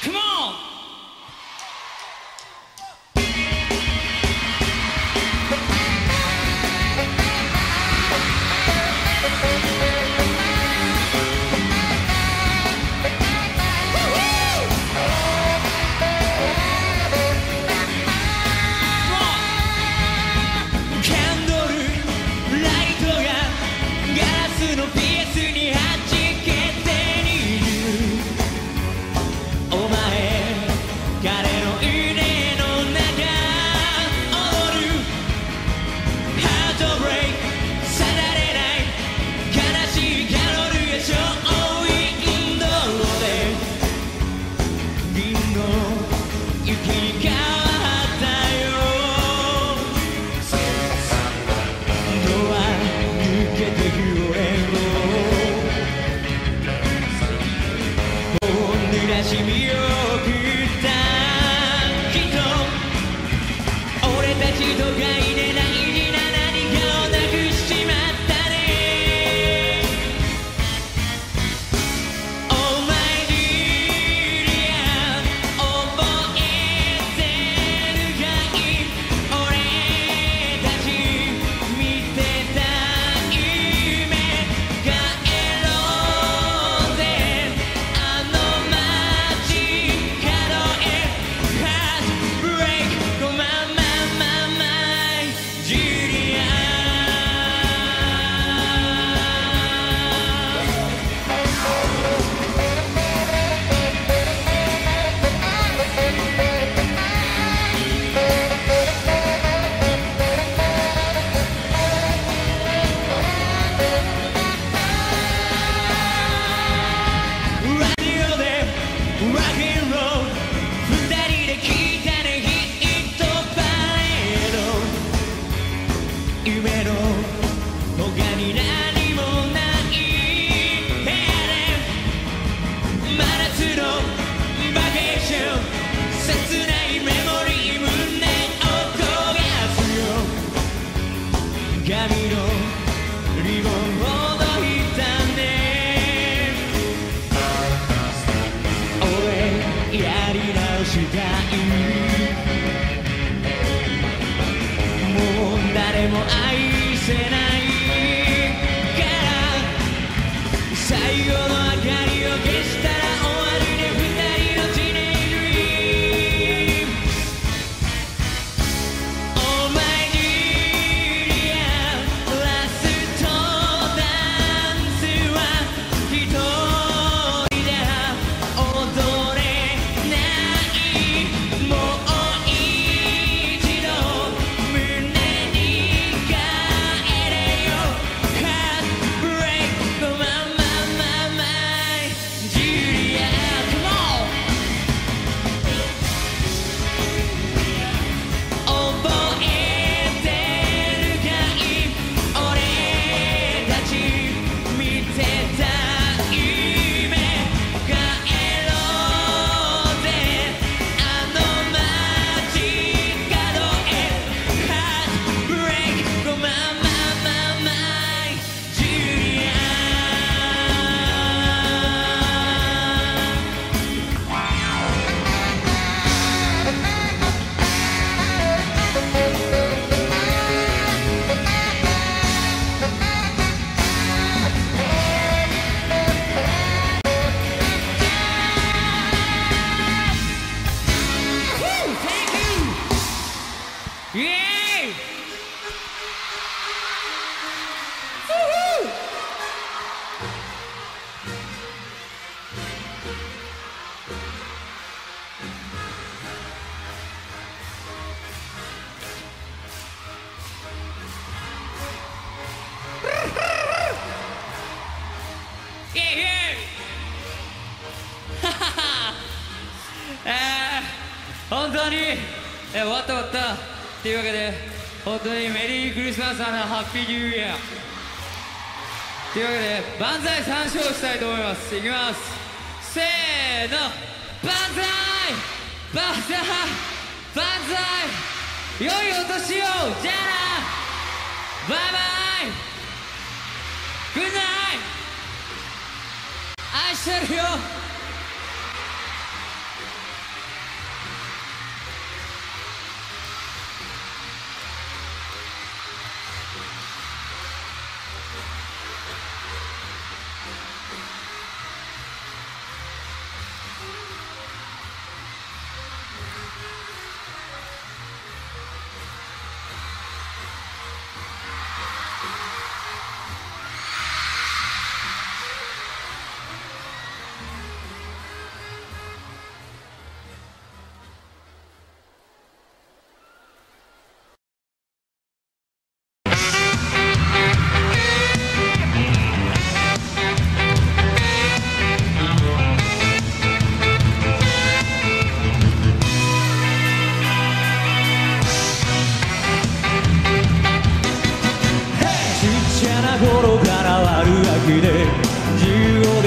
Come on! 本当に終わったっていうわけで、本当にメリークリスマス&ハッピーニューイヤーというわけで、万歳三唱したいと思います。いきます、せーの、万歳万歳万歳、良いお年を、じゃあな、バイバイ、グッナイ、愛してるよ。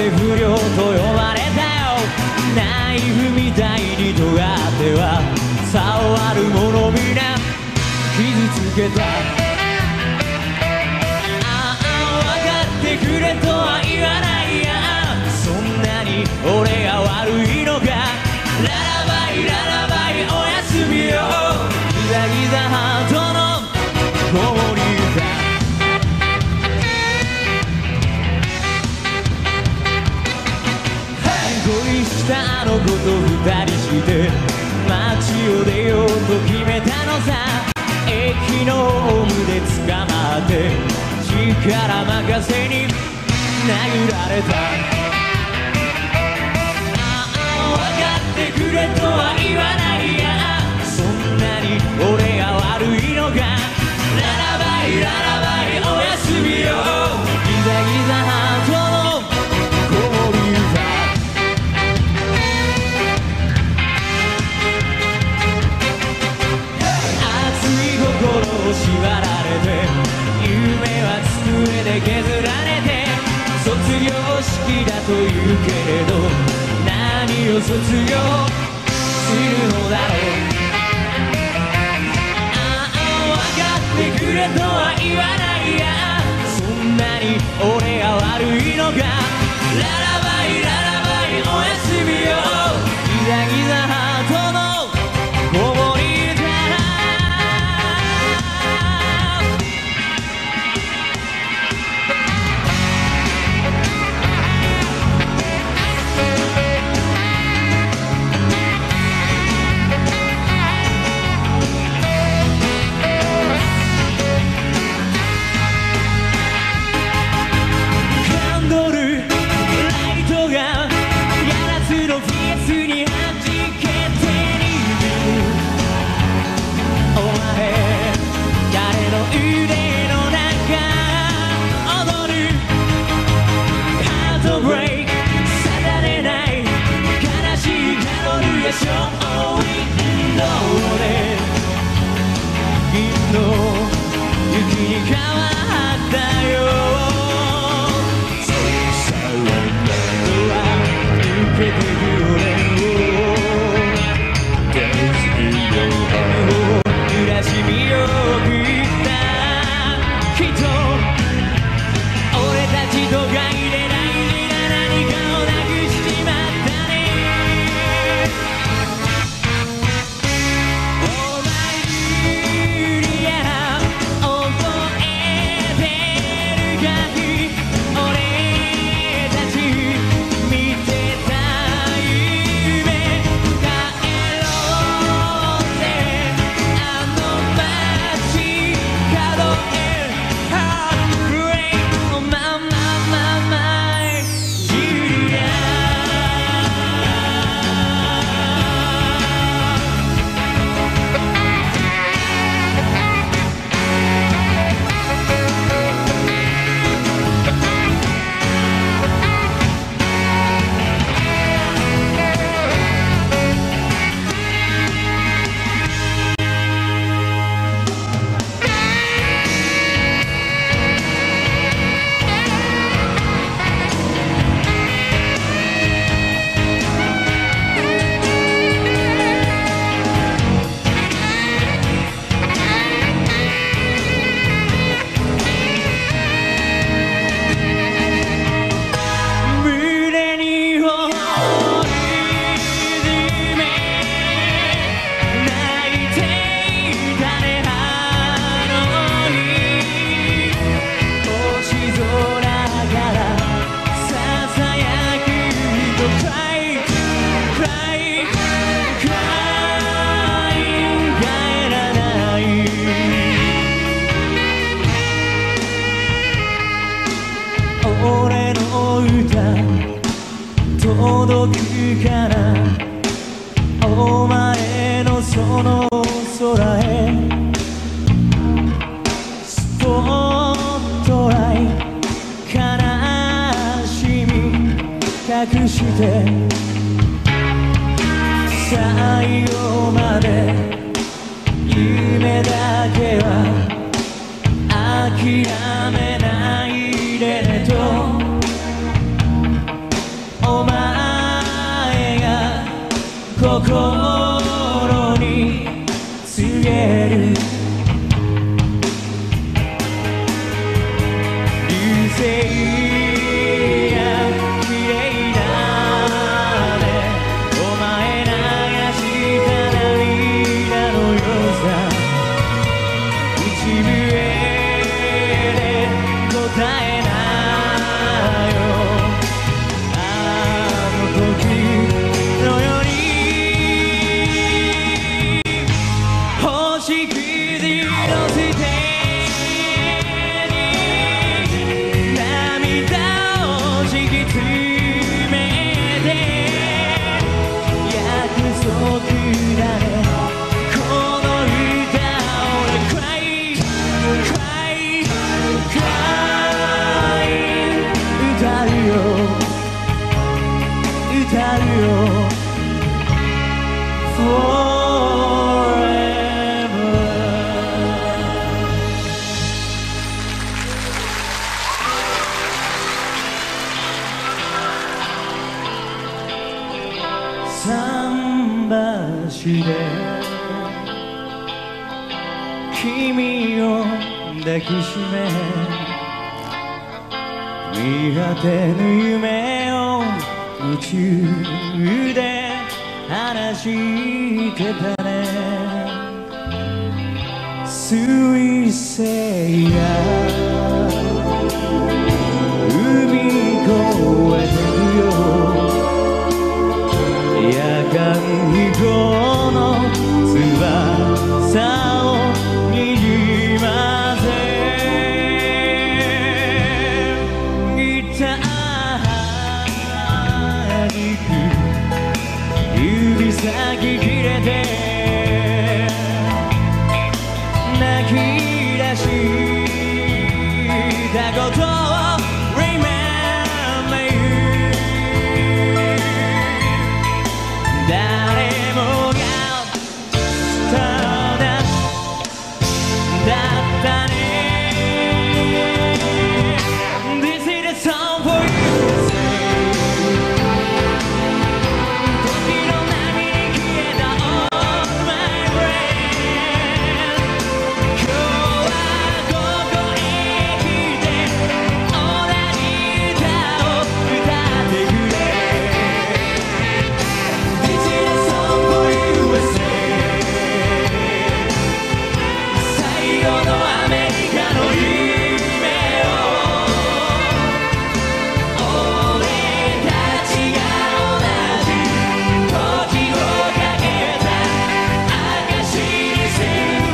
て不良と呼ばれたよ。ナイフみたいに尖っては触る者皆傷つけた。ああ分かってくれとは言わないや。そんなに俺が悪いのか。ララバイララバイおやすみよ。ギザギザハートの子守歌。恋したあの子と二人して街を出ようと決めたのさ。駅のホームで捕まって力任せに殴られた。ああ分かってくれとは言わないや。そんなに俺が悪いのか。ララバイララバイおやすみよ。ギザギザハートの子守歌。心を縛られて夢は机で削られて卒業式だと言うけれど何を卒業するのだろう。ああ分かってくれとは言わないや。そんなに俺が悪いのか。ララバイララバイおやすみよ。ギザギザハートの子守歌。届くかなお前のその空へスポットライト悲しみ隠して最後まで夢だけは諦めないでねと心に告げる流星や綺麗だねお前流した涙のよさ口笛で答えなよあの時のように星屑のステージに涙を敷き詰めて約束だねこの歌を Cry Cry Cry 歌うよ歌うよ Forever 桟橋で君を抱きしめ見果てぬ夢を夢中で話してたね水星が海越えてくよ夜間飛行の翼をにじませギター弾く指先切れて泣き出したことを Remember you 誰もがスターダストだったね This is a song for you 時の波に消えた All my friend 今日はここへ来て同じ歌を歌ってくれ This is a song for USA 最後のアメリカの夢を俺たちが同じ時をかけた証にする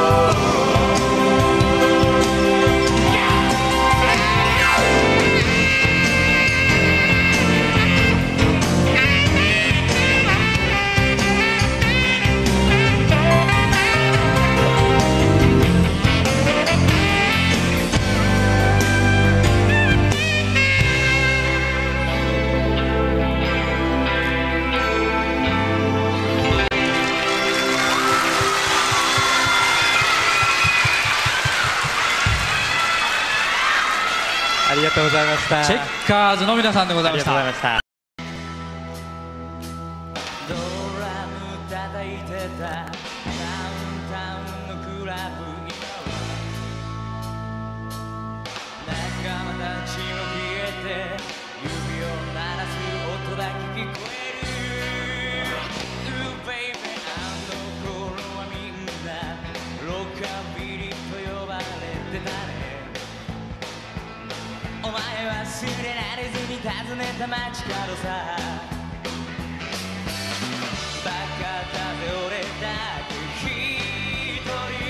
ありがとうございました。 チェッカーズの皆さんでございました。 ありがとうございました。 ドラム叩いてたダウンタウンのクラブには仲間たちも消えて指を鳴らす音だけ聞こえる Ooh baby あの頃はみんなロッカービリと呼ばれてたねお前忘れられずに訪ねた街角さバカ風俺だけ一人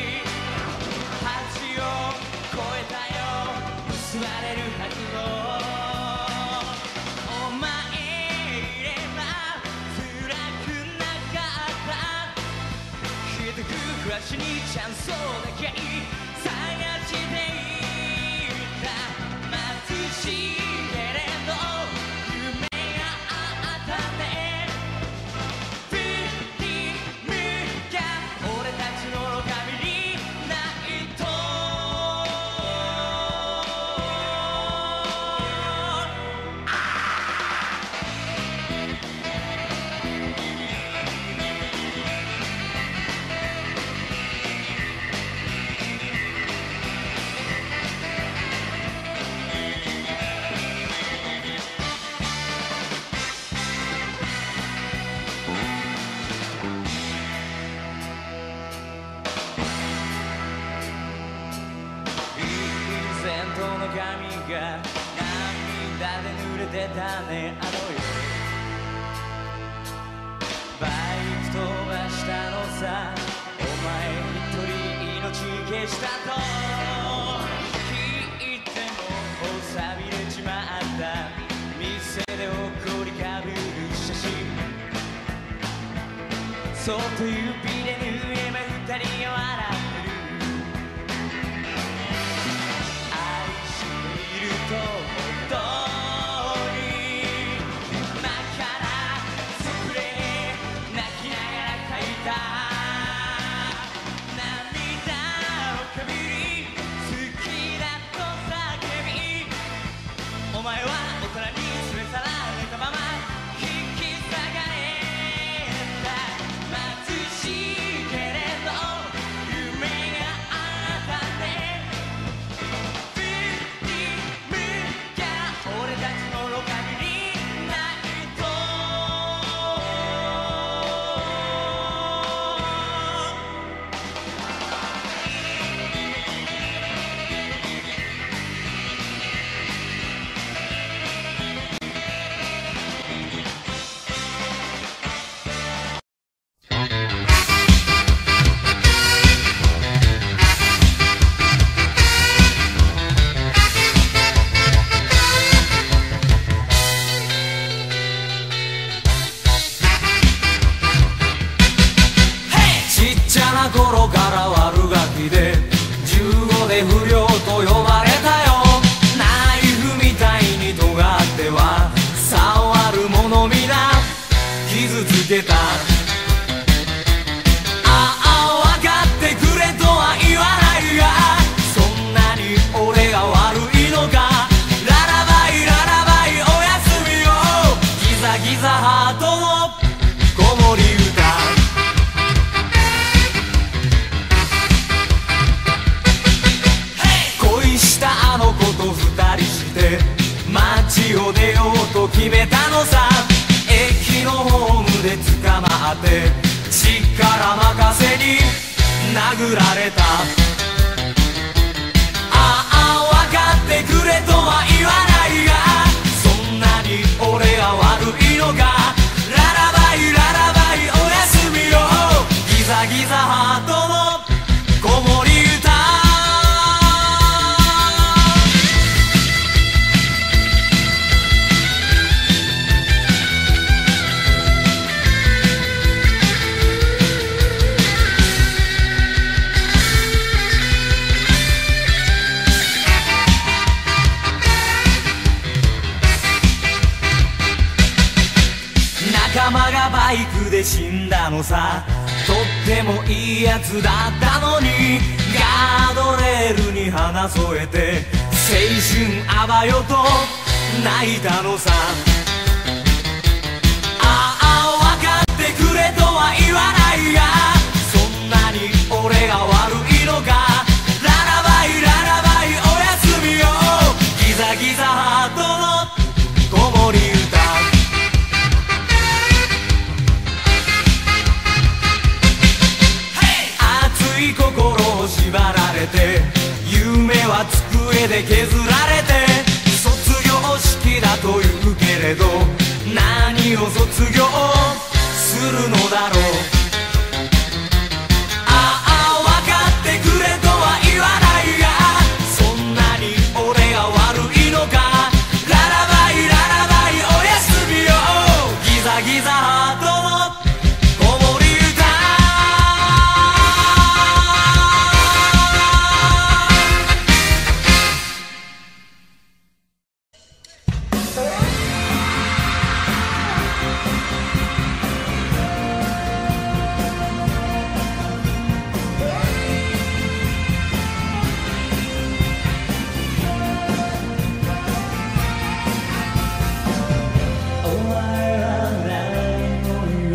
橋を越えたよ結ばれるはずのお前いれば辛くなかったひどく暮らしにチャンスをだけ探していた眩しいけれど夢があったね振り向か俺たちのロカビリナイトてたねあの夜バイク飛ばしたのさお前一人命消したと聞いても錆びれちまった店で怒りかぶる写真そっと指で縫えば二人が笑ってる愛していると本当に真からスプレー泣きながら書いた涙をかびり好きだと叫びお前は大人に連れ去られたまま引き裂かれた貧しいけれど夢があったね振り向きゃ俺たちのロカビにないとちっちゃな頃から悪ガキで15で不良と呼ばれたよナイフみたいに尖っては触るもの皆傷つけたああ分かってくれとは言わないがそんなに俺が悪いのかララバイララバイおやすみよギザギザハートの子守歌恋したあの子と二人して街を出ようと決めたのさ駅のホームで捕まって力任せに殴られたああ分かってくれとは言わないがそんなに俺が悪いのかララバイララバイおやすみよギザギザハートの子守歌仲間がバイクで死んだのさとってもいいやつだったのにガードレールに花添えて青春あばよと泣いたのさああ分かってくれとは言わないがそんなに俺が悪いのかララバイララバイおやすみよギザギザハートの子守歌熱い心を縛られて夢は机で削られて卒業式だと言うけれど何を卒業するのだろうああ分かってくれとは言わないがそんなに俺が悪いのかララバイララバイおやすみよギザギザハートの子守歌お前は何を言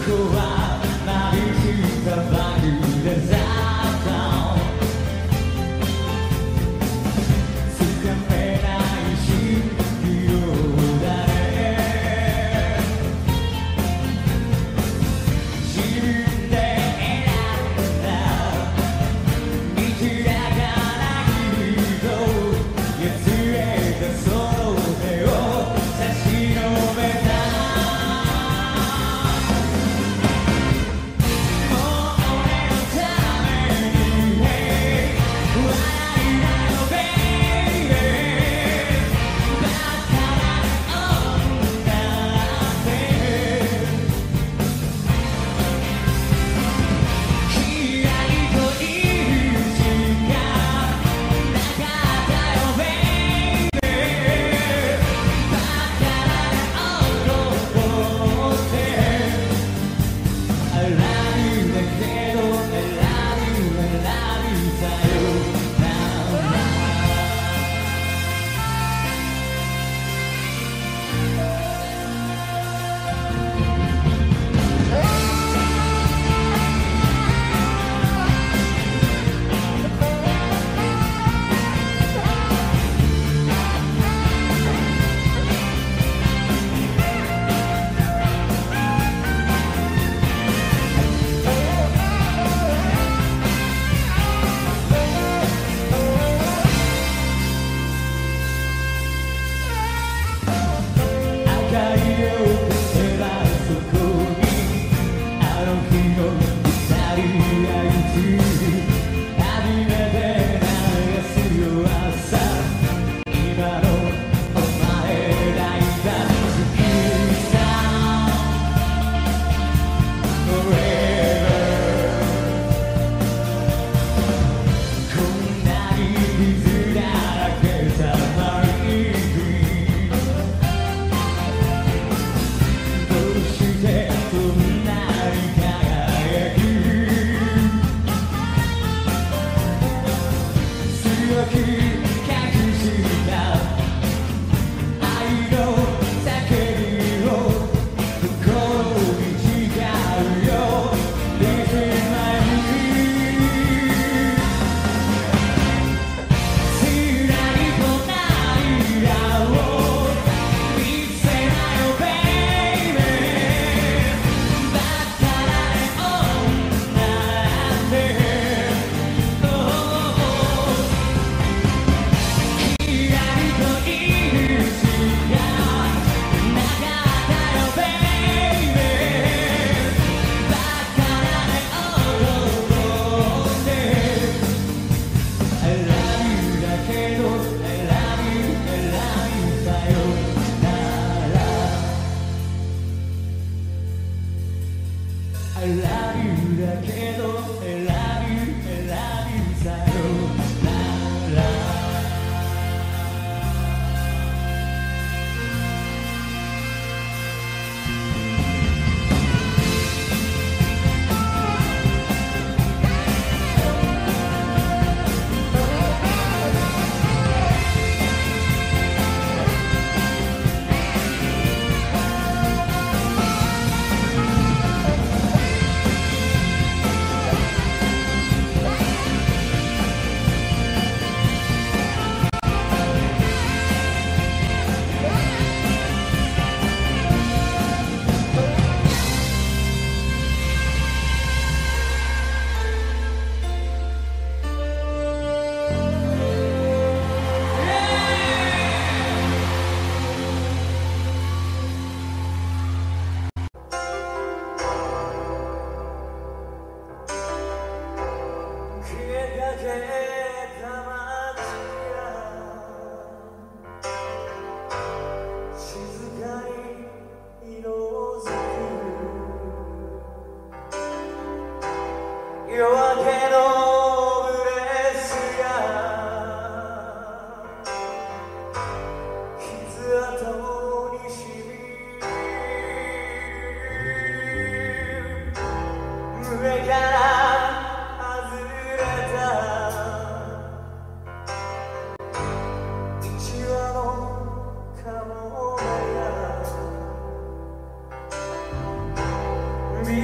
見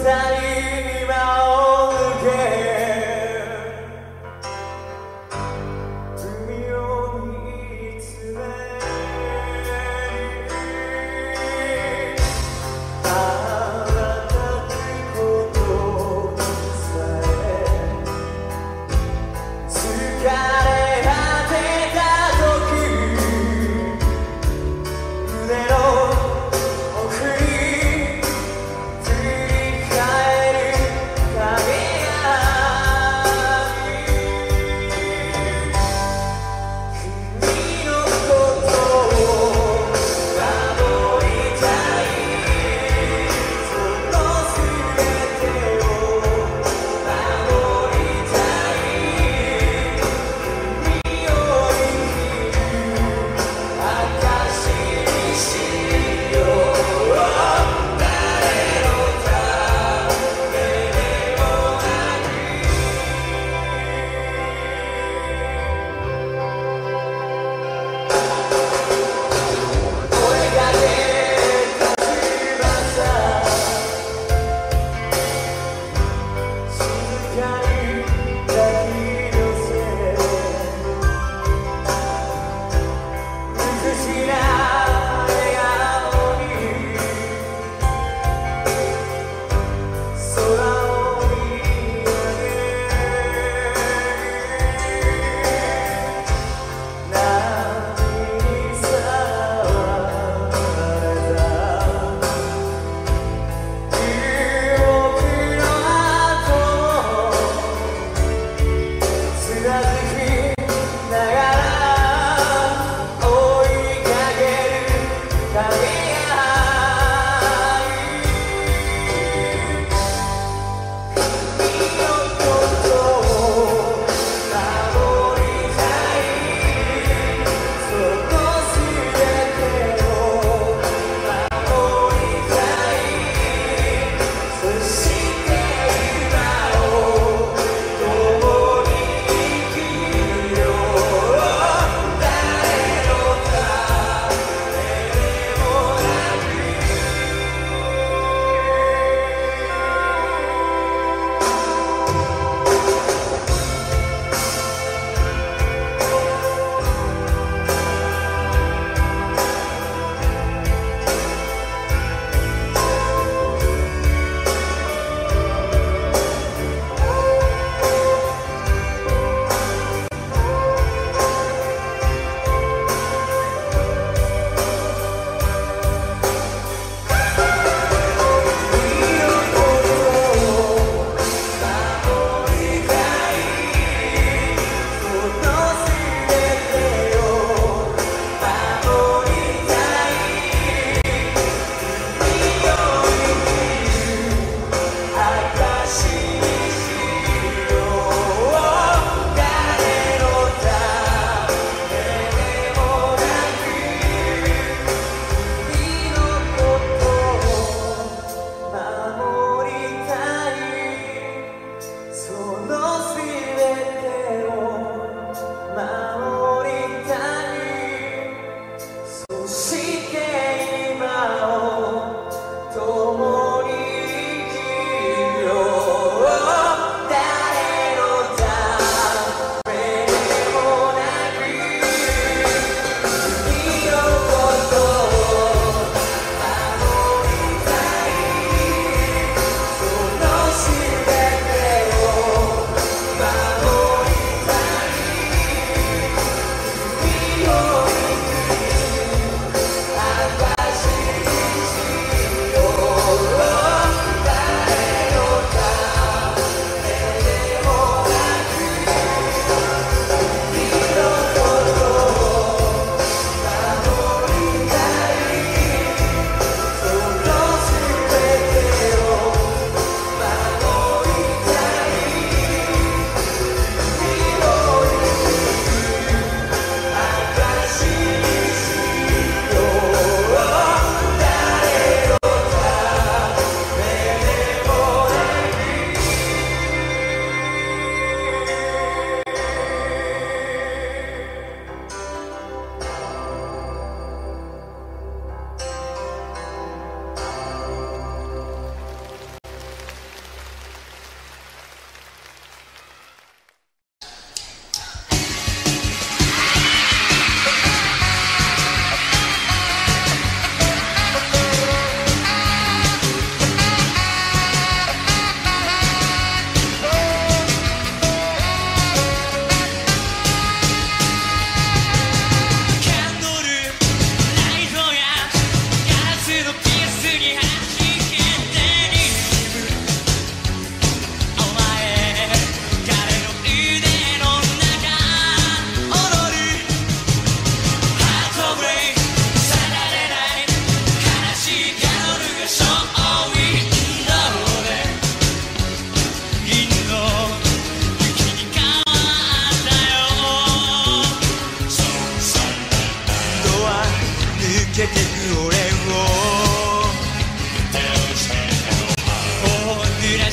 に今を抜け海を見つめあなたくことさえ疲れ果てた時胸の奥に振り返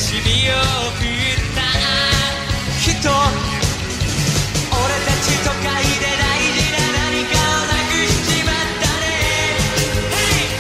しみを送ったきっと俺たち都会で大事な何かをなくしちまったね Hey!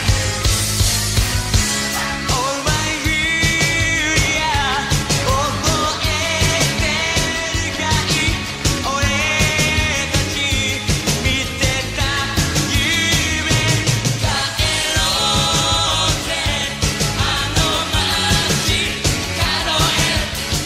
All my beauty 覚えてるかい俺たち見てた夢帰ろうぜあの街角へ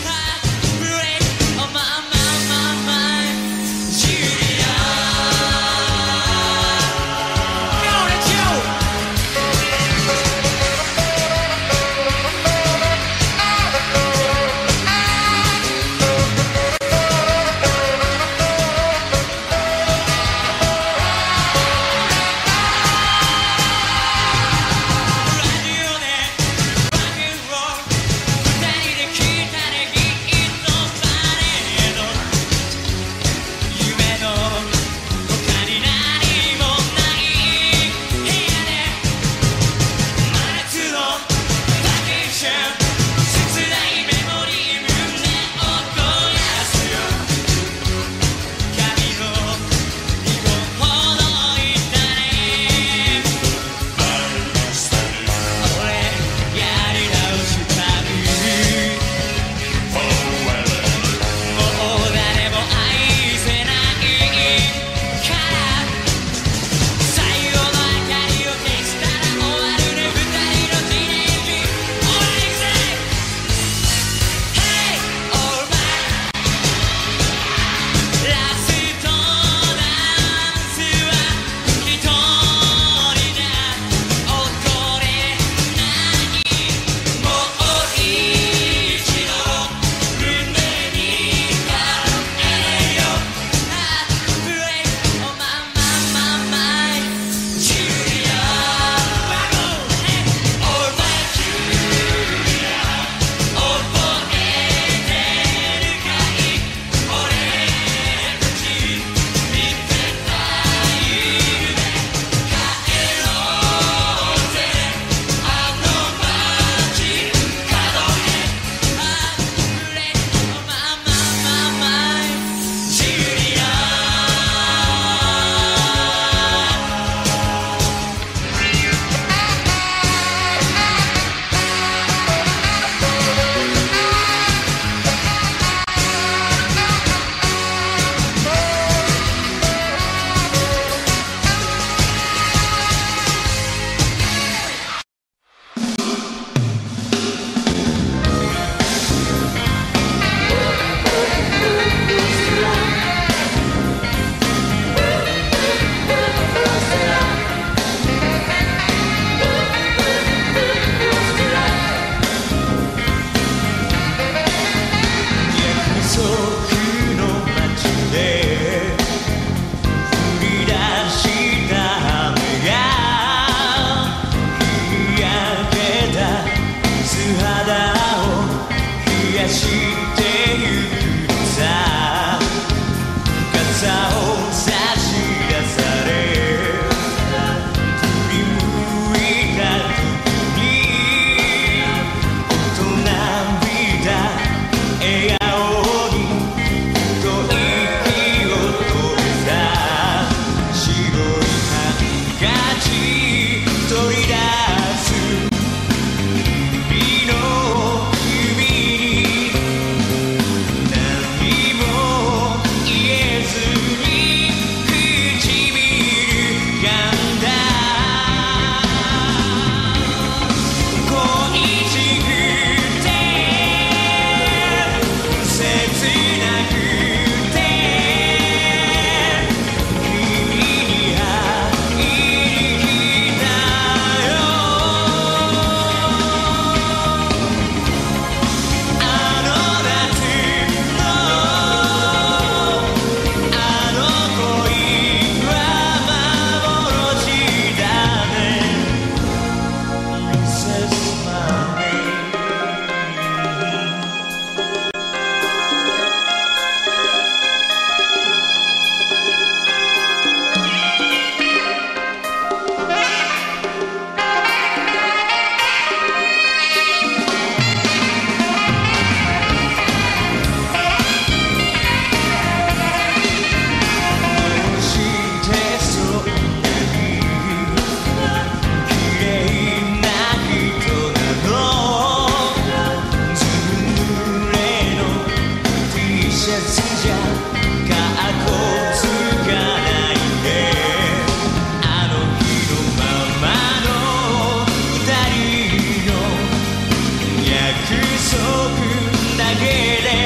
くだけで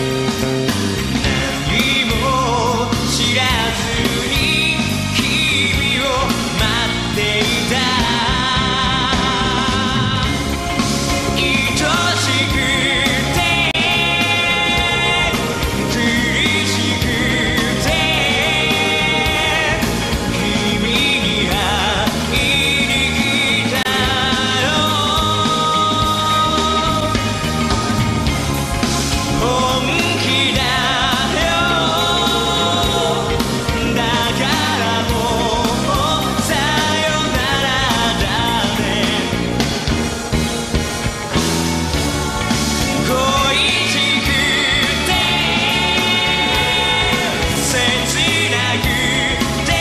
何も知らずに君を待っていた愛しくて苦しくて君に会いに来たよ本気だよだからもうさよならだね恋しくて切なくて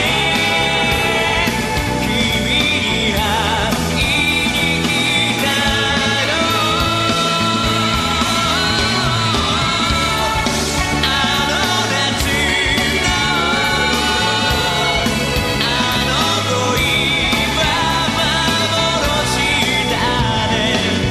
君に会いに来たよあの夏のあの恋は幻だね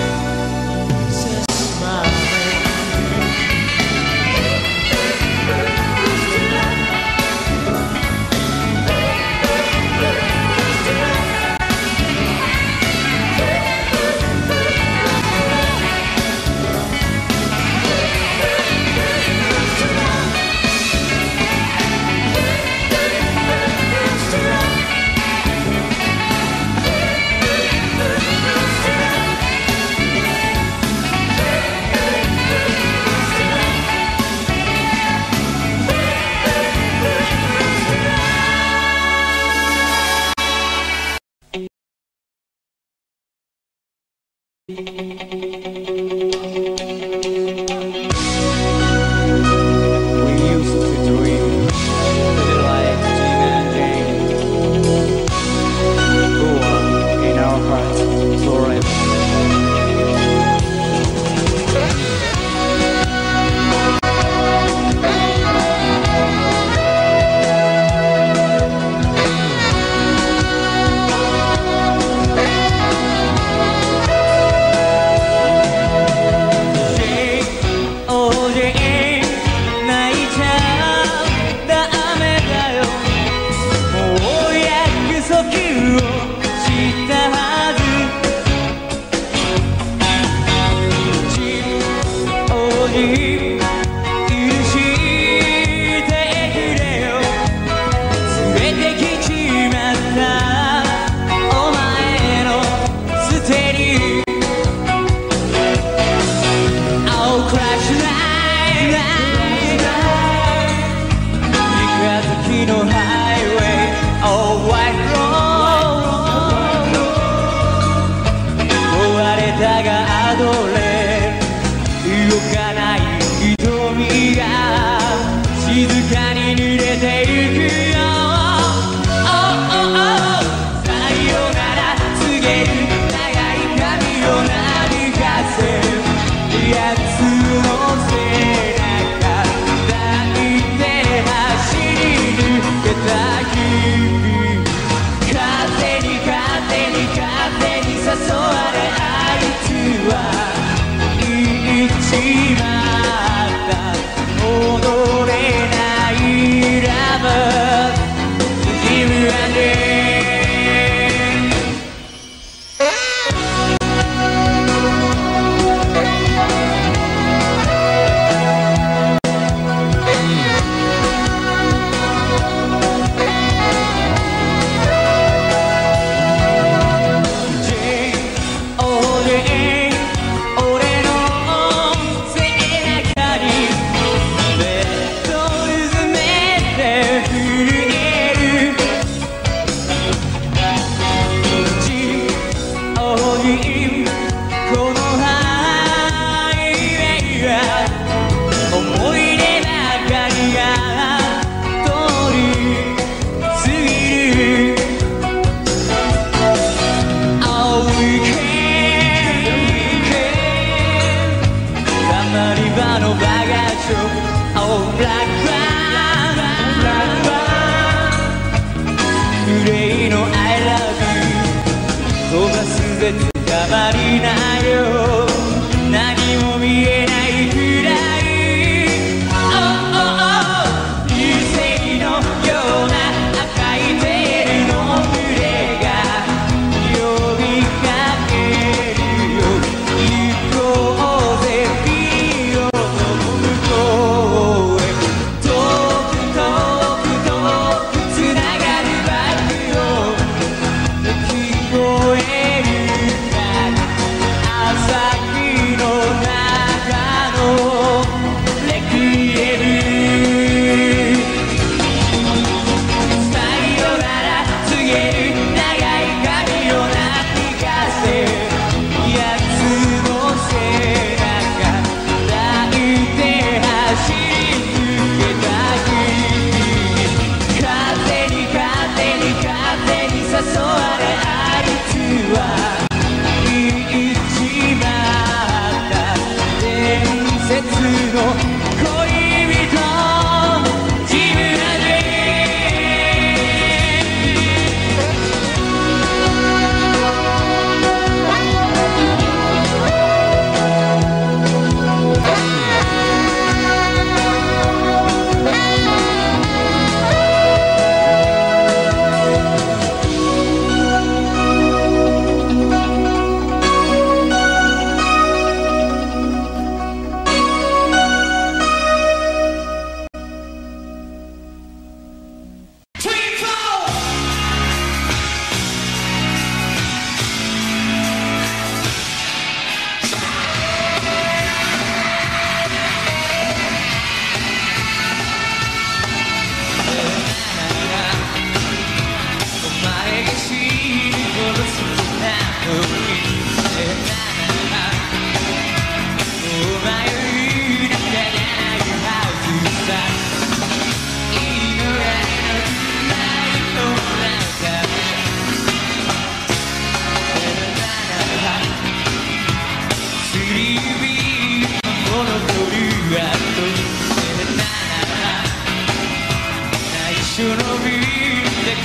We used to dream, feel like Jim and Jane. Go on in our hearts forever. Oh Jane 泣いちゃダメだよもう約束をしたはずおじ許してくれよ連れてきちまったお前のステリーI'll crash night, night, night 三日月のハイウェイ All white road 壊れたがアドレ動かない瞳が静かに濡れてゆくよ Oh, oh, oh さよなら告げる長い髪をなびかせるやつの背中抱いて走り抜けた日風に誘われあいつは言っちまった戻れないラブ Give and take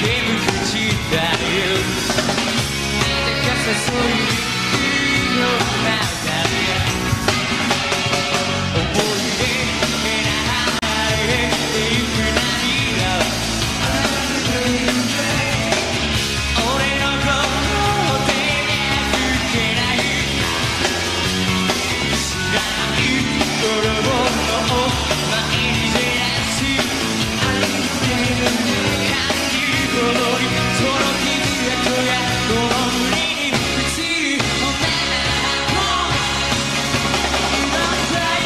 だよなぜか誘いの中で思い出が流れてゆく涙俺のこと手がつけない知らない子供の毎日でなし愛してる感じるほどにその傷跡がこの胸に映る女も今さえ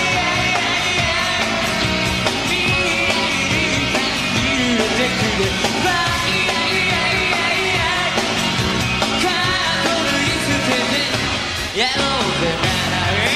未来に感じるてくれ過去に捨ててやろうぜなら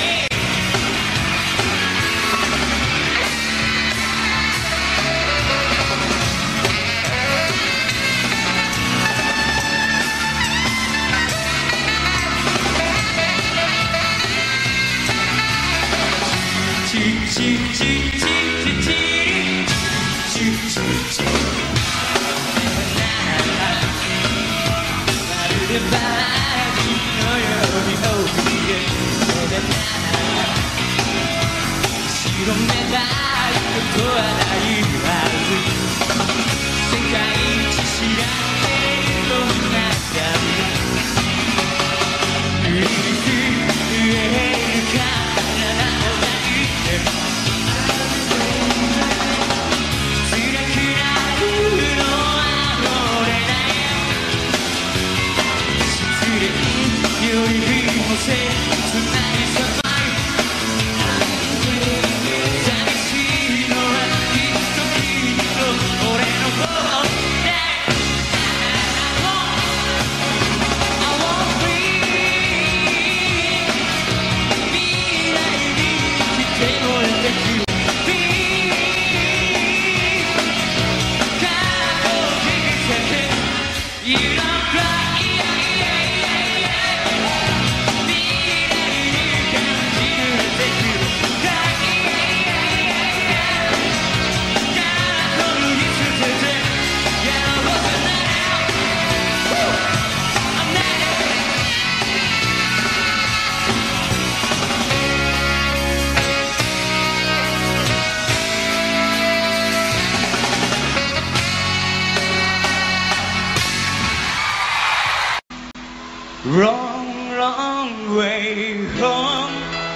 Long, long way home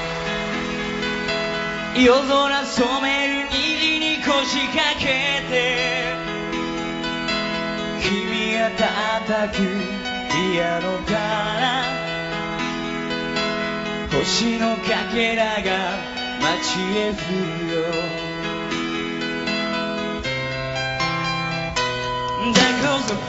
夜空染める虹に腰掛けて君が叩くピアノから星のかけらが街へ降るよだこそ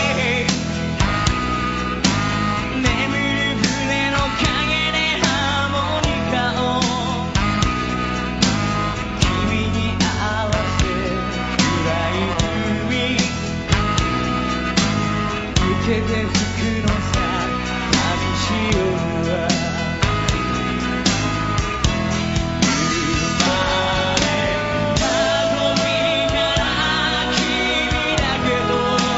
けて吹くのさ寂しい夜は生まれた時から君だけど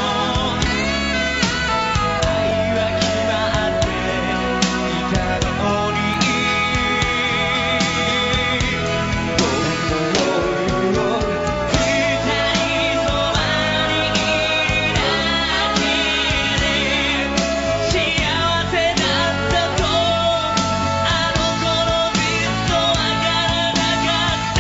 愛は決まっていたのにどうも二人そばにいるだけ幸せだったとあの頃ずっとわからなかった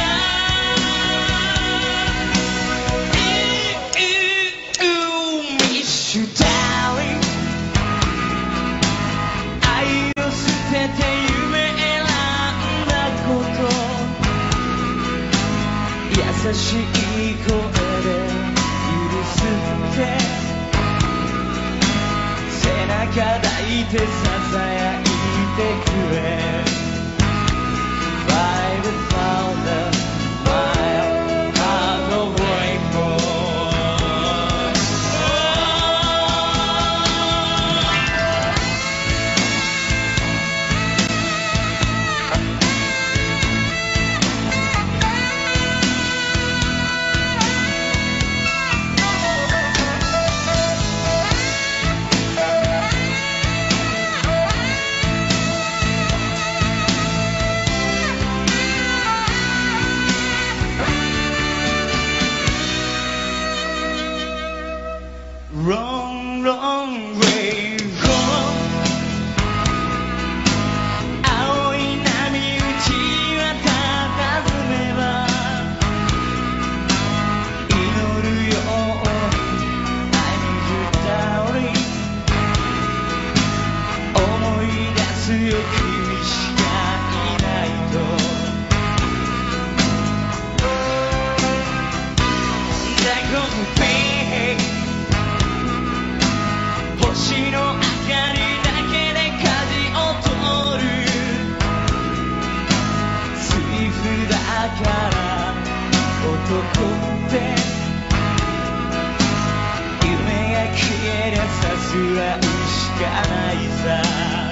Miss you darling 愛を捨てて夢選んだこと優しい声で許すって背中抱いてささやいてくれ 5,000 mile heart of rainbow こで夢が消えりゃさすらうしかないさ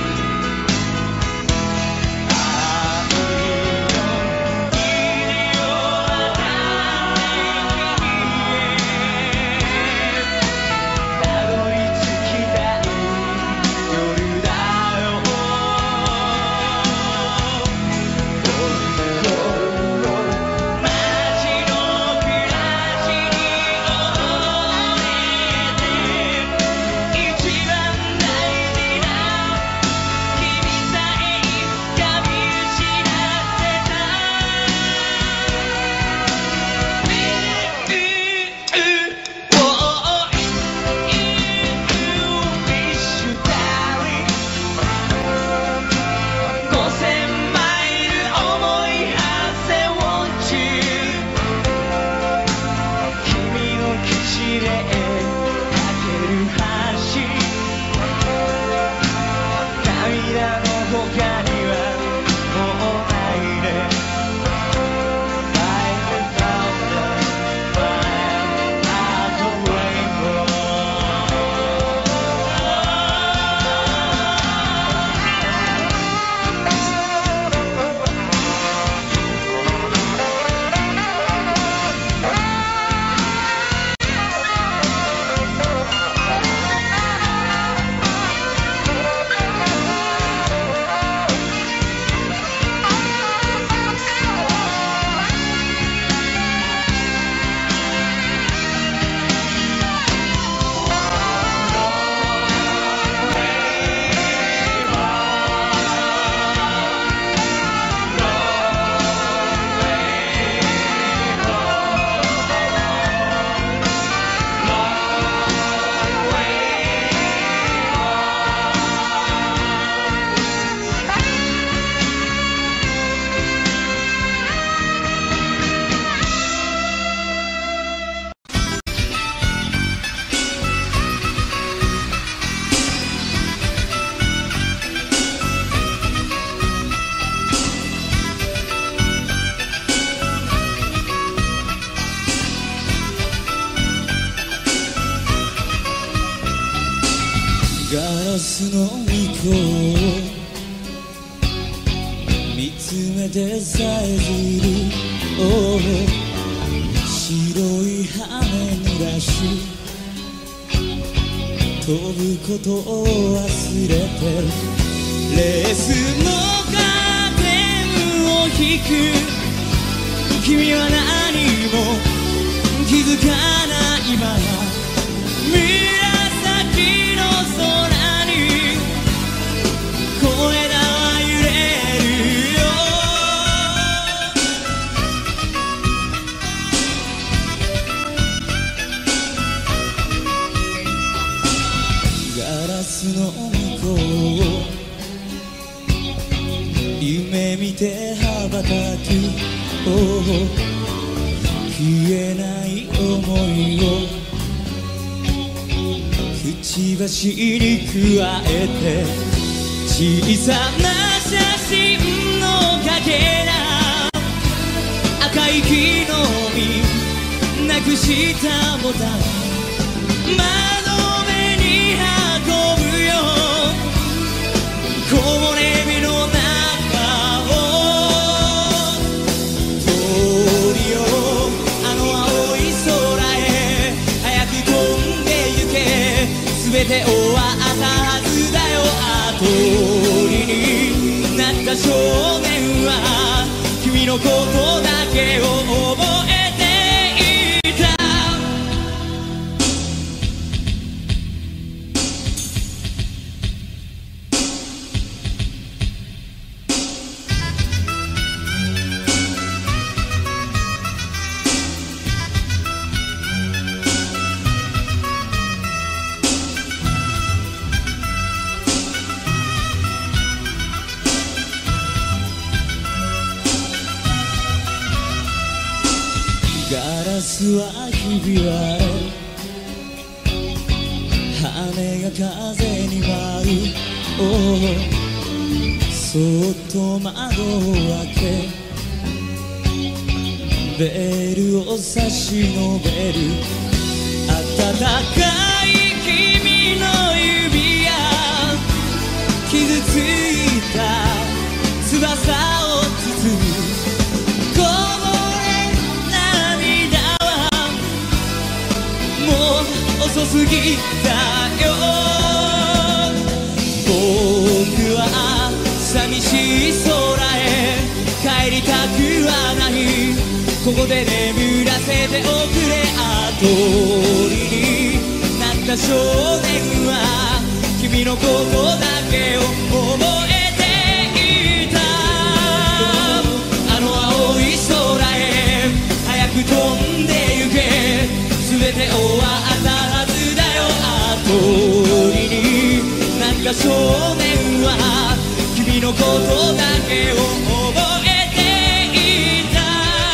ガラスの向こう見つめてさえずる、白い羽濡らし飛ぶことを忘れてレースのカーテンを引く君は何も気づかないまま紫の空に小枝は揺れるよガラスの向こう夢見て羽ばたく、消えない想いをくちばしに加えて小さな写真のかけら赤い木の実なくしたボタン窓辺に運ぶよ木漏れ日の中を通りよあの青い空へ早く飛んでゆけ全て終わったはずだよ後りになった少年は君のことだけを覚えていたガラスはひび割れ羽が風に舞う、そっと窓を開けベルを差し伸べる暖かい君の指や傷ついた翼を包むこぼれ涙はもう遅すぎたよ僕は寂しい空へ帰りたくはないここで眠らせておくれ後になった少年は君のことだけを覚えていたあの青い空へ早く飛んで行け全て終わったはずだよ後になった少年は君のことだけを覚えていた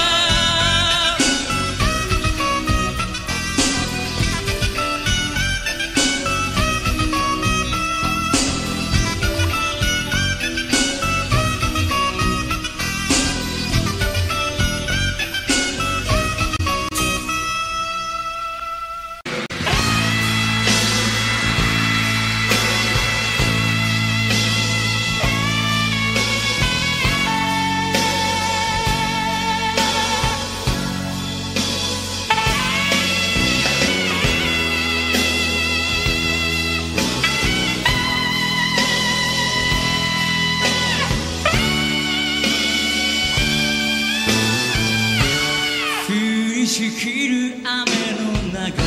しきる雨の中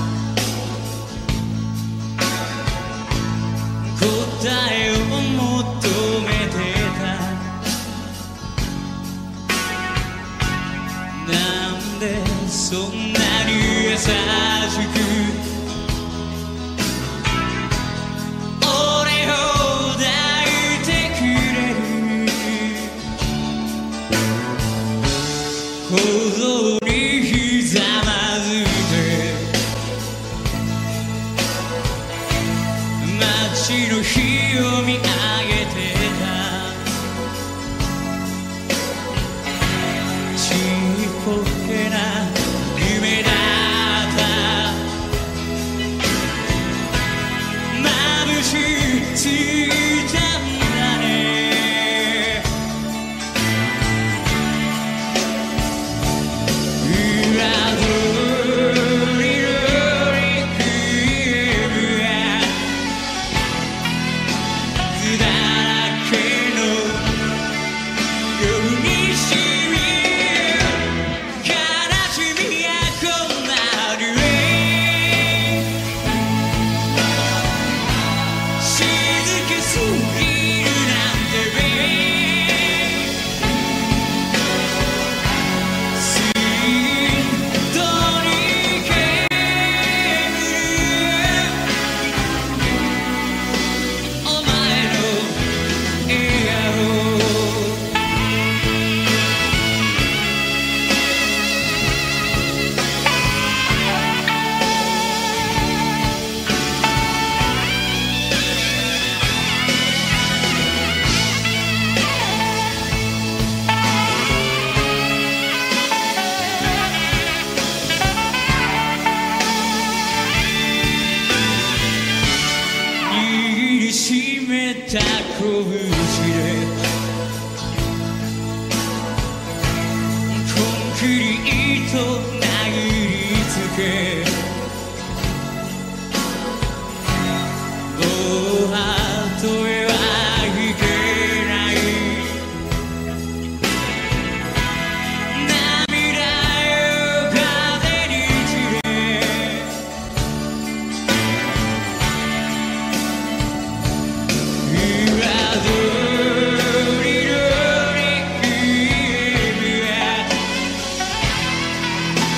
答えを求めてたなんでそんなに優しく俺を抱いてくれる小僧にひざまずいて街の日を見上げてたちっぽけな夢だった眩しすぎたんだね裏通りの陸へ傷だらけの夜にしみ悲しみやこんなに静けすぎるなんて握りしめた拳でコンクリート殴りつけもう後へは引けない涙よ風に散れ裏通りの陸へ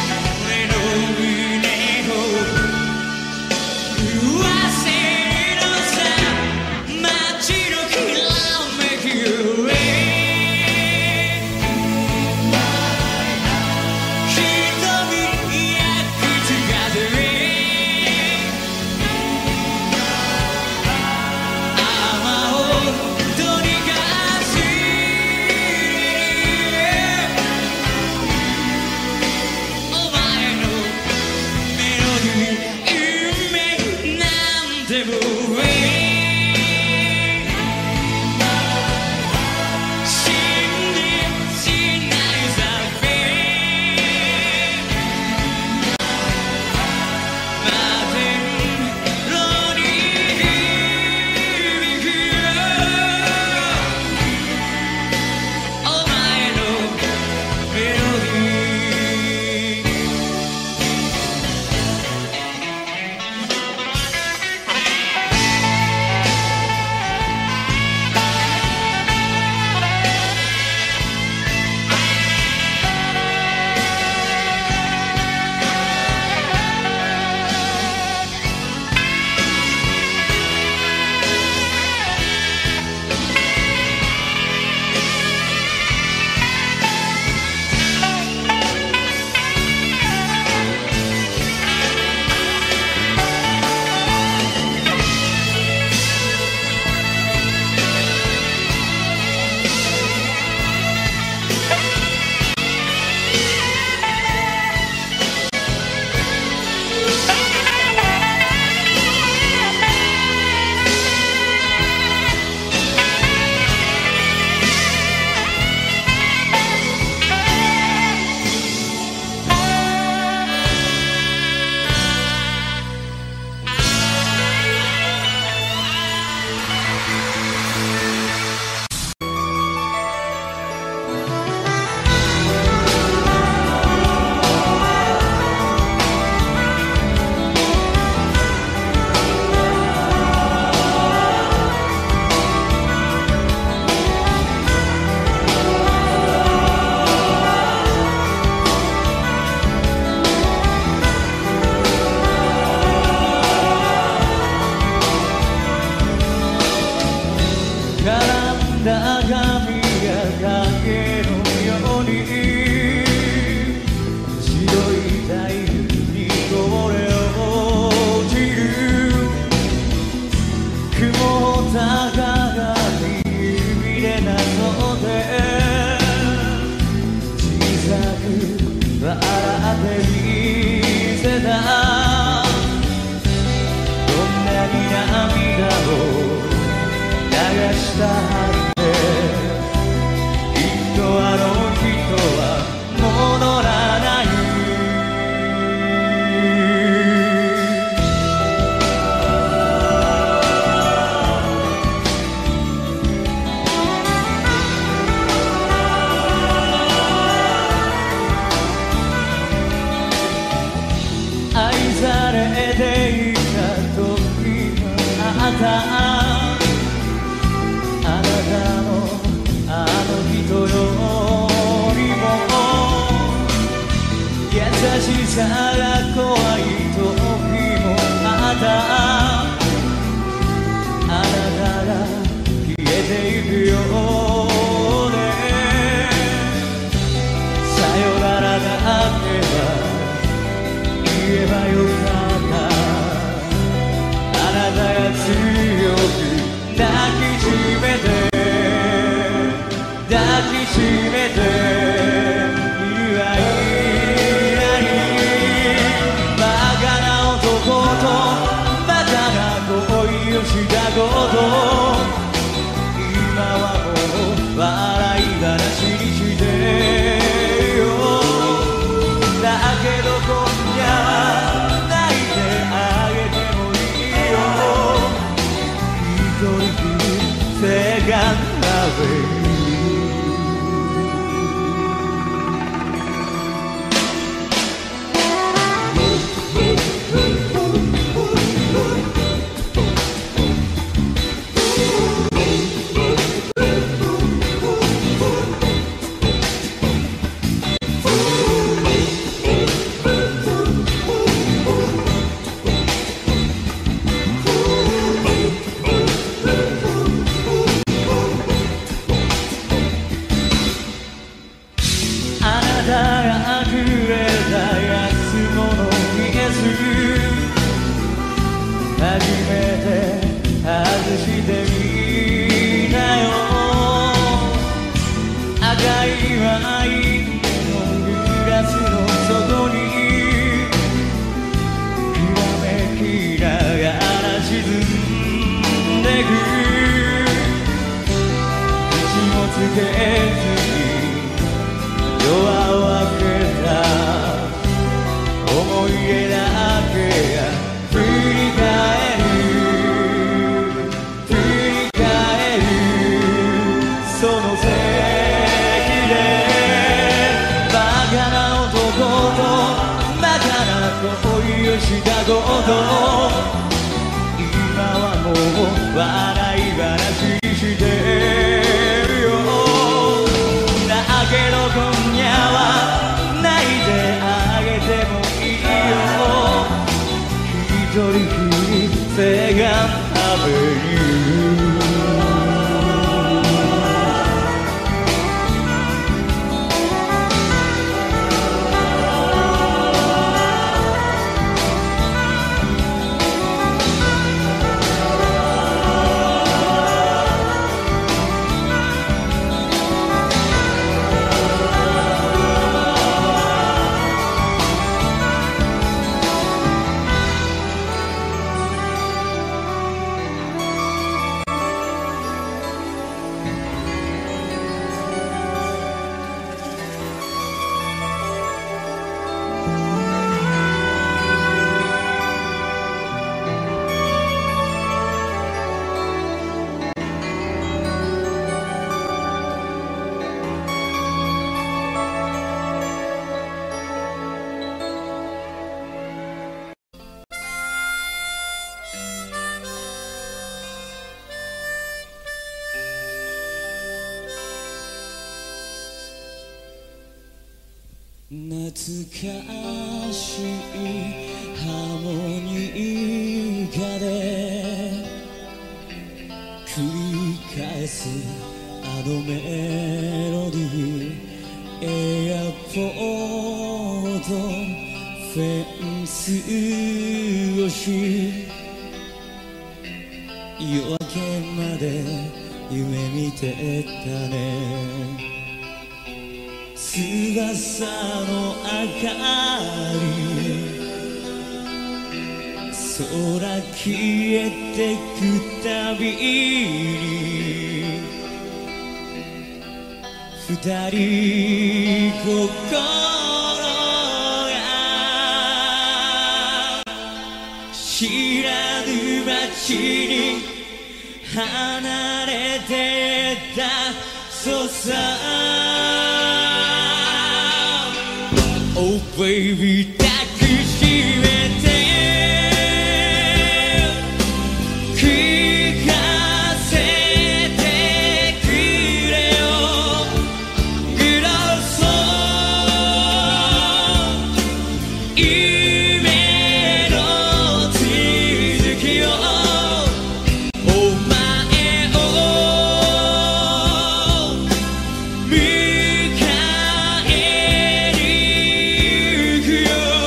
きしめている間にバカな男とバカな恋をしたこと今はもう笑い話にしてよだけど今夜は泣いてあげてもいいよ一人きりセカンドラブ懐かしいハーモニカで繰り返すあのメロディーエアポートフェンス越し夜明けまで夢見てたね翼の明かり空消えてくたびに二人心が知らぬ街に離れてたそうさOh baby 抱きしめて聞かせてくれよグロス夢の続きをお前を迎えに行くよ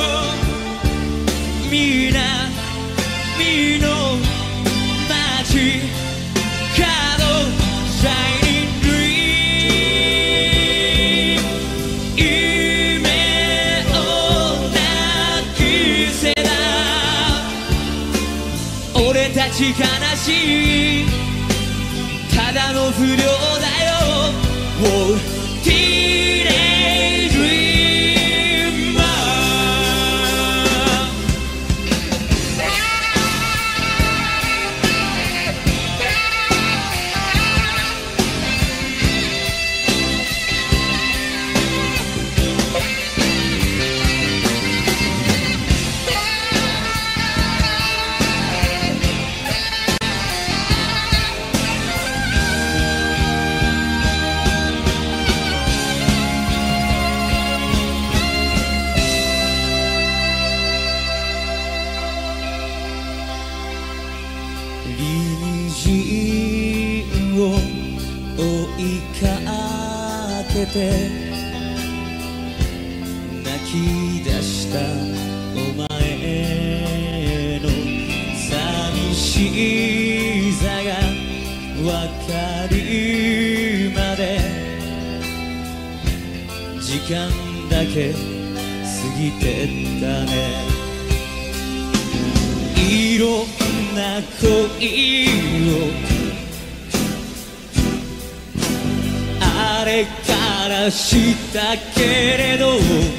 ち悲しいただの不良だよ Oh, Teenage Dreamer 隣人を追いかけて泣き出したお前の寂しさがわかるまで時間だけ過ぎてったねいろんな恋をあれからしたけれど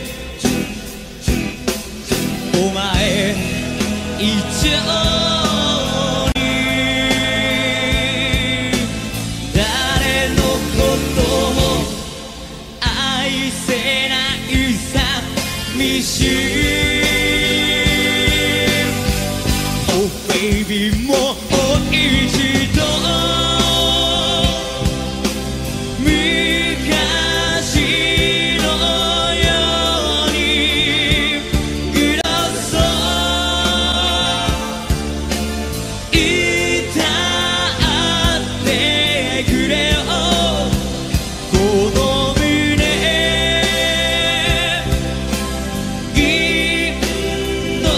お前以上に誰のことも愛せない寂しいBaby もう一度昔のようにグラスをいたってくれよこの胸銀の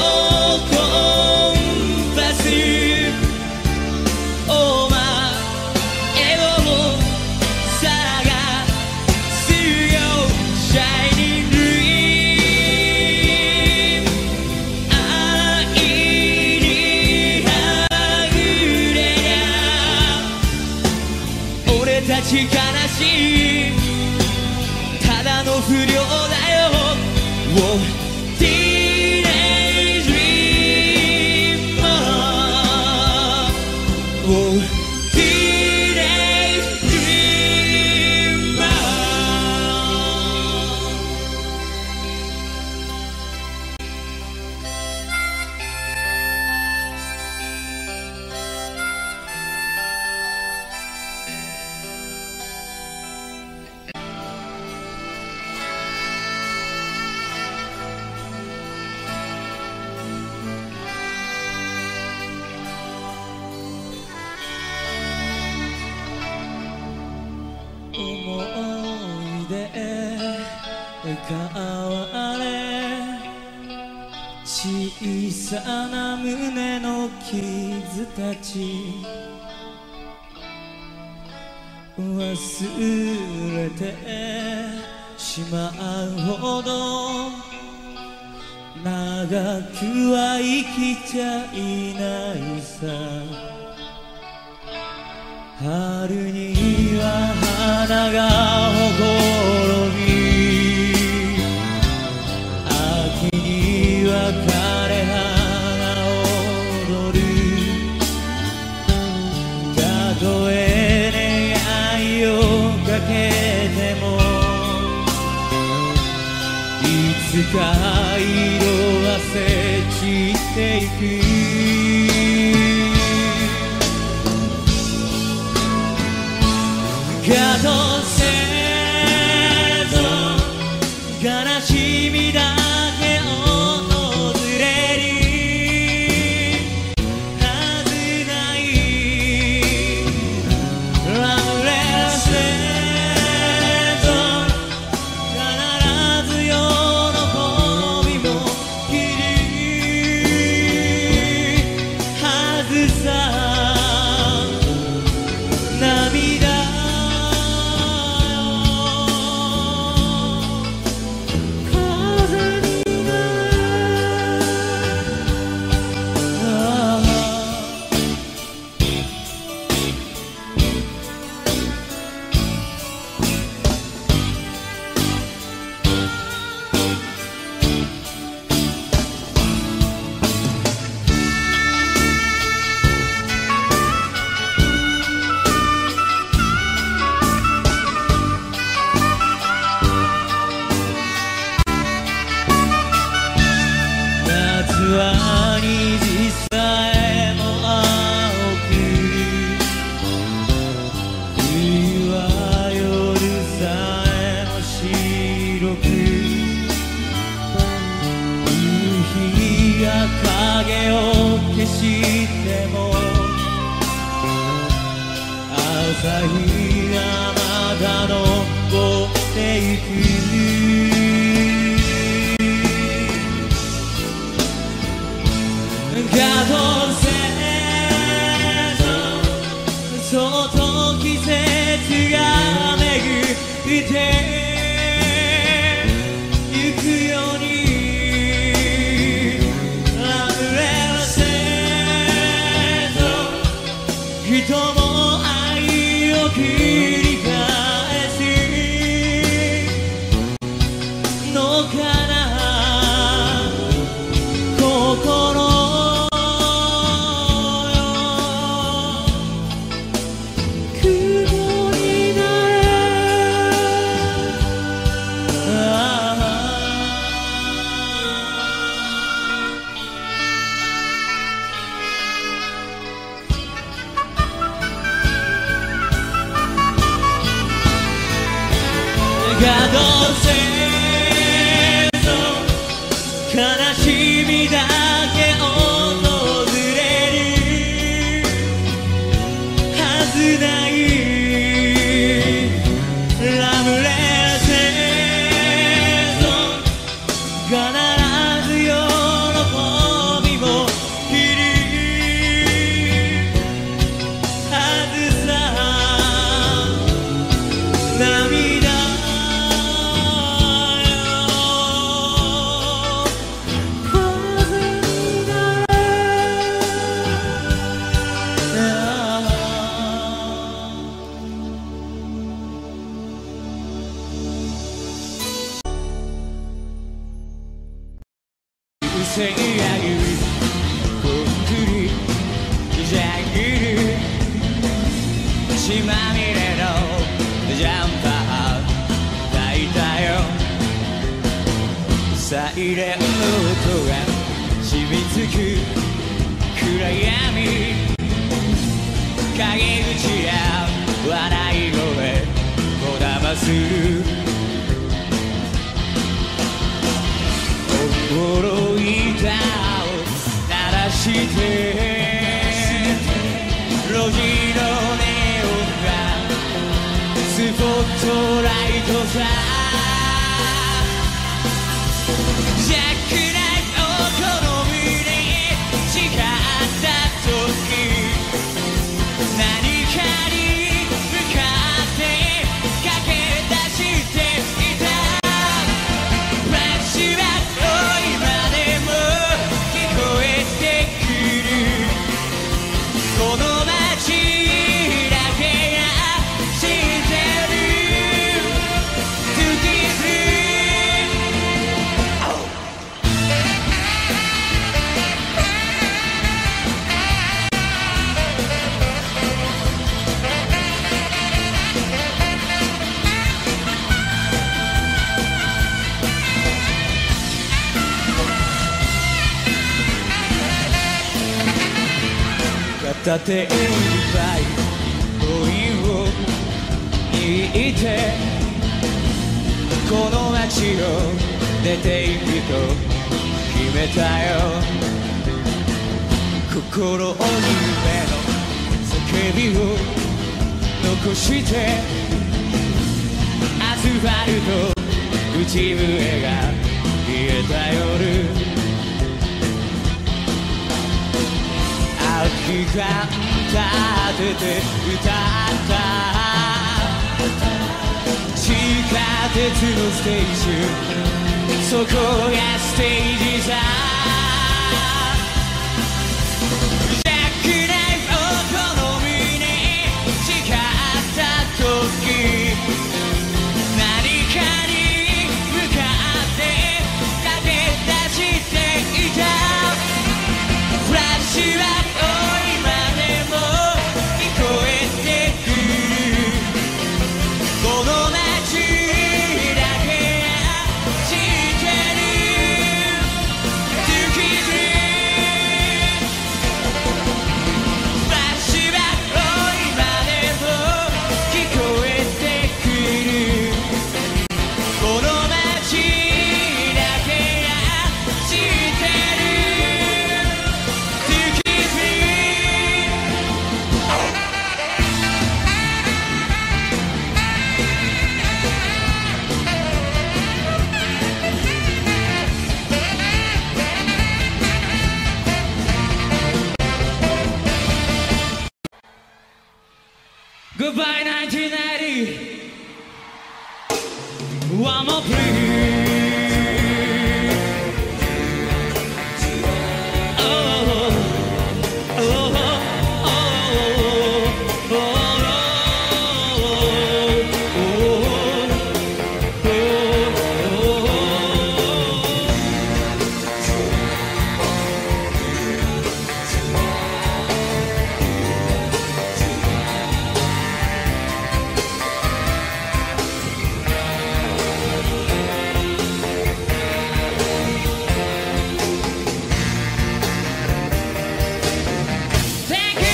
たち悲しいただの不良だよ Oh, Teenage Dreamer Oh, Teenage Dreamer 思い出変われ小さな胸の傷たち忘れてしまうほど長くは生きちゃいないさ春には花がほころび秋には枯葉が踊るたとえ願いをかけてもいつか色あせ散っていくがとせぞ悲しみだけ訪れるはずないラブレスぞ必ず喜びも来るはずさ涙いてゆくようにラブレス人も愛を繰り返すのかな心よ雲になれがどうせ悲しみだけ訪れるはずないラブレス必ず喜びもいるはずさ涙せやゆコンクリジャングル血まみれのジャンパー抱いたよサイレンの音が染みつく暗闇陰口や笑い声こだまする心板を鳴らして路地のネオンがスポットライトさジャックナイフをこの胸へ誓った時何かに向かって駆け出していたフラッシュバックこの街だけが知ってる To kiss you 片手いっぱいコインを握ってこの街を出ていくと決めたよ心を夢の叫びを残してアスファルト口笛が消えた夜空き缶立てて歌った地下鉄のステージそこがステージさジャックナイフをこの胸へ誓った時何かに向かって駆け出していたフラッシュバックこの街だけが知ってる One more please. Oh, oh, oh, oh, oh, Thank you.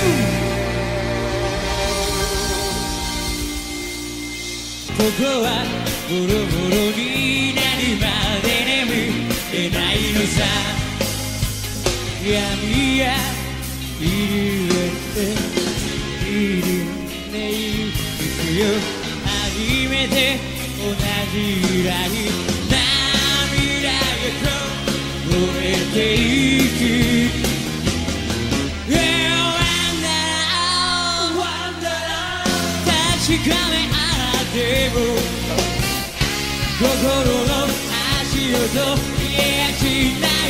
ここはボロボロになるまで眠れないのさ闇やイルエイルネイルよ初めて同じぐらい涙がこぼれていく確かめ合っても心の足音言えやしない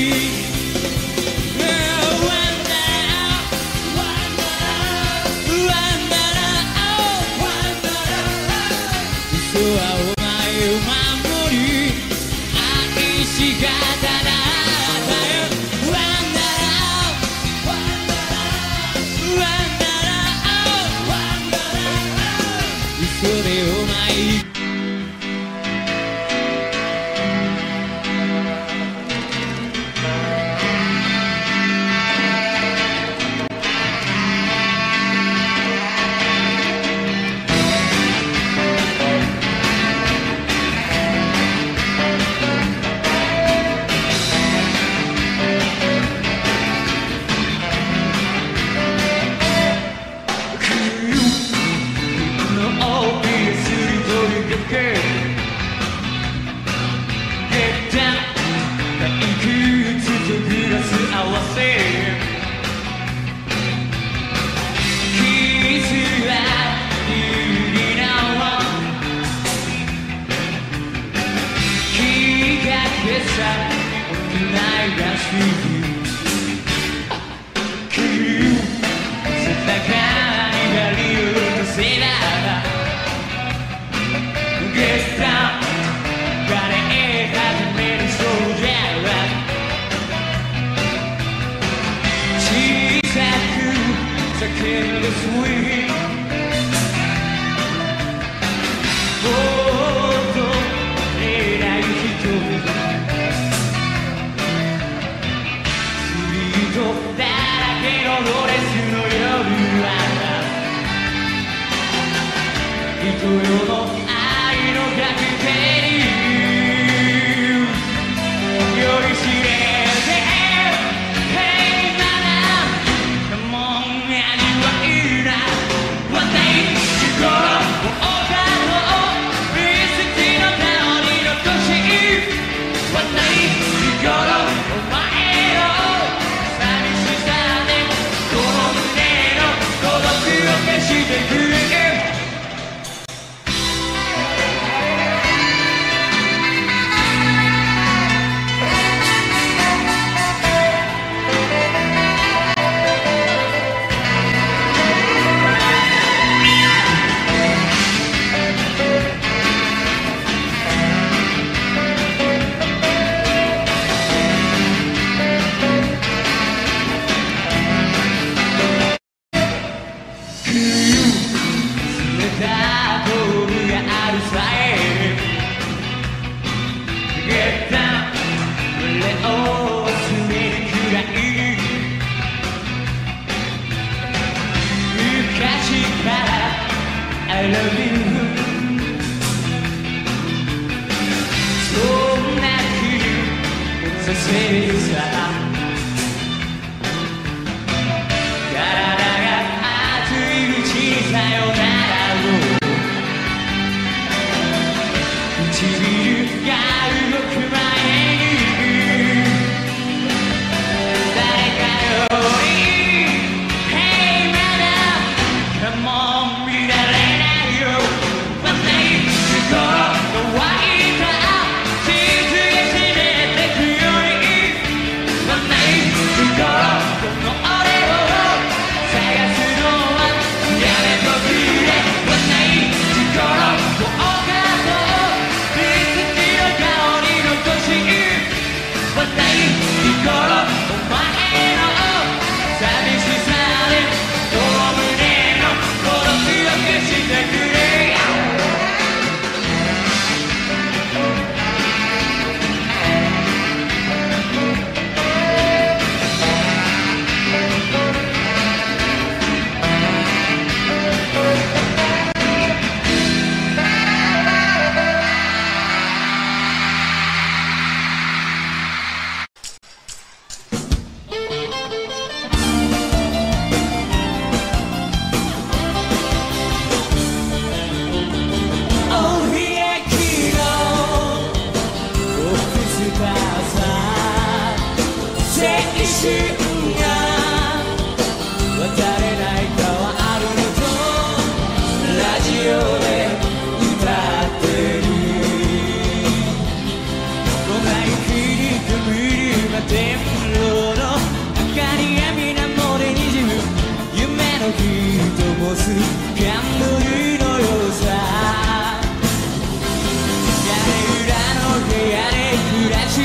嘘はお前を守り愛し方だったよそれお前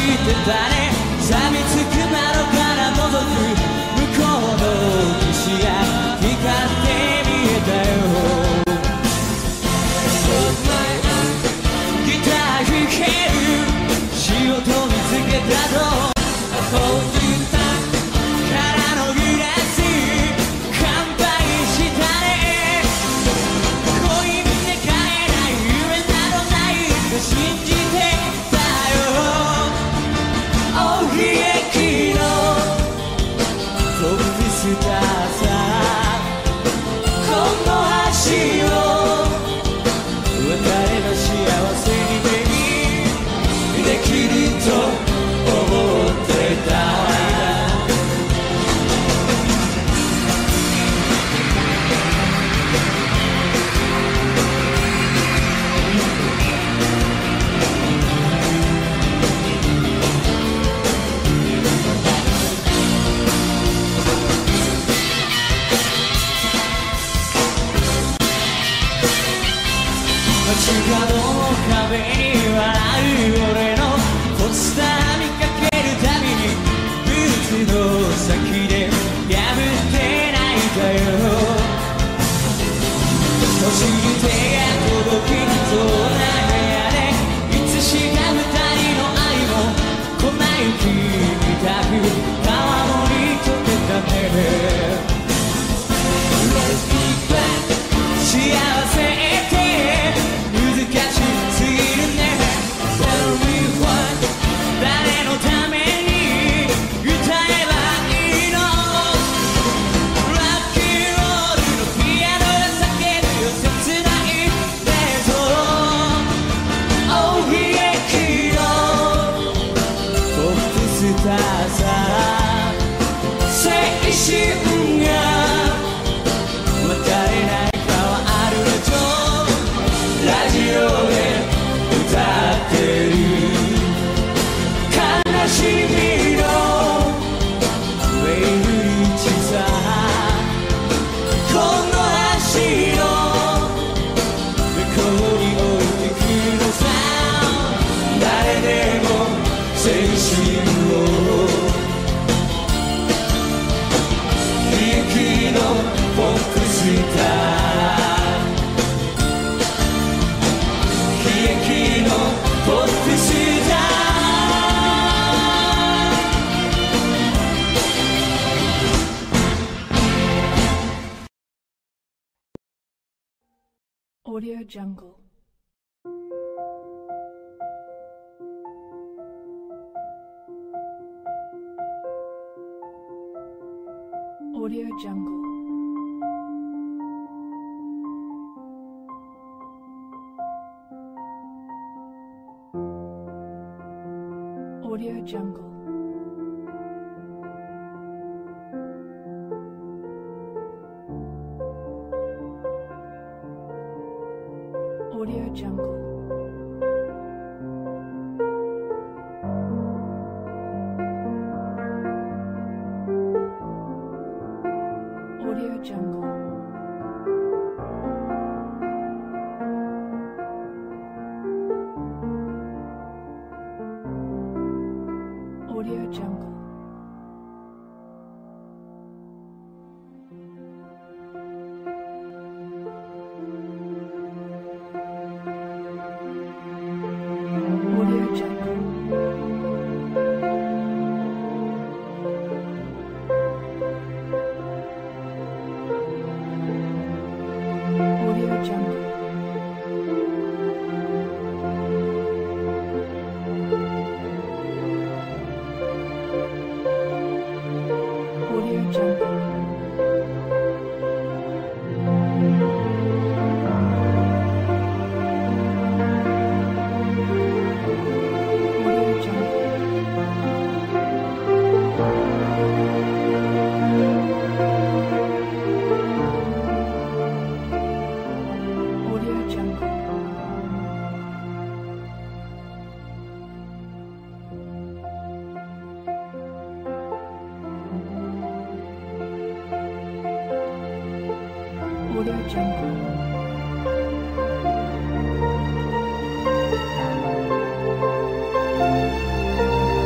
ってたね錆びつく窓から覗く向こうの岸が光って見えたよギター弾ける仕事見つけたとコンピューターからのグラス乾杯したね恋見て買えない夢などないと信じてたよお悲劇のトップスターさこの橋を別れの幸せに目にできると思ってた街角の壁に笑う俺のポスター見かけるたびにブーツの先で破って泣いたよ年に手が届きそうな部屋でいつしか二人の愛も粉雪みたく川もに溶けたね幸せって難しすぎるね Tell me what 誰のために歌えばいいの Rock and roll のピアノが叫ぶよ切ないデートお悲劇のトップスターさ青春が渡れないラジオで歌ってる悲しみのウェイブリッジさこの橋の向こうに降りてくのさ誰でも青春を悲劇のポップスターポップスター Audio Jungle. Audio Jungle. Audio Jungle. Audio Jungle. Audio Jungle. Audio Jungle. Audio Jungle. Audio Jungle. Audio Jungle. Audio Jungle. Audio Jungle.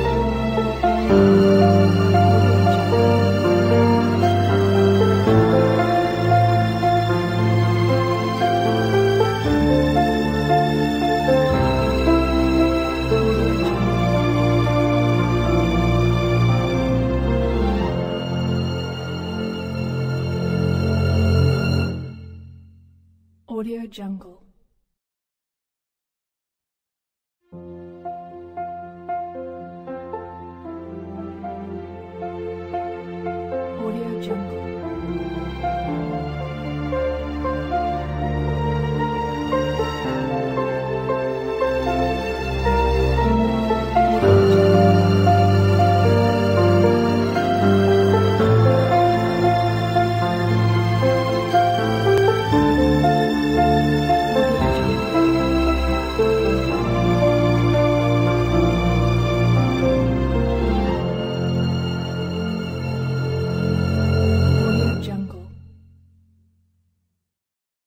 Jungle. Audio Jungle.